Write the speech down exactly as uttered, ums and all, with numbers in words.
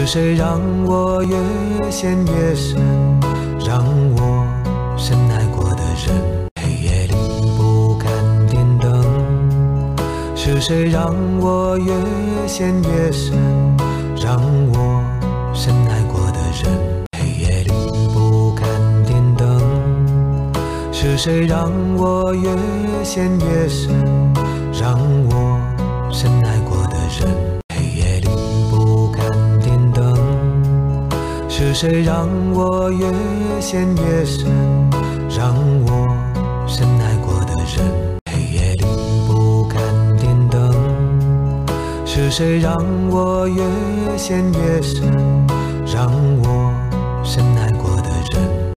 是谁让我越陷越深，让我深爱过的人黑夜里不敢点灯？是谁让我越陷越深，让我深爱过的人黑夜里不敢点灯？是谁让我越陷越深，让我深爱过的人黑夜里不敢点灯？是谁让我越陷越深，让我深爱过的人黑夜里不敢点灯？是谁让我越陷越深，让我深爱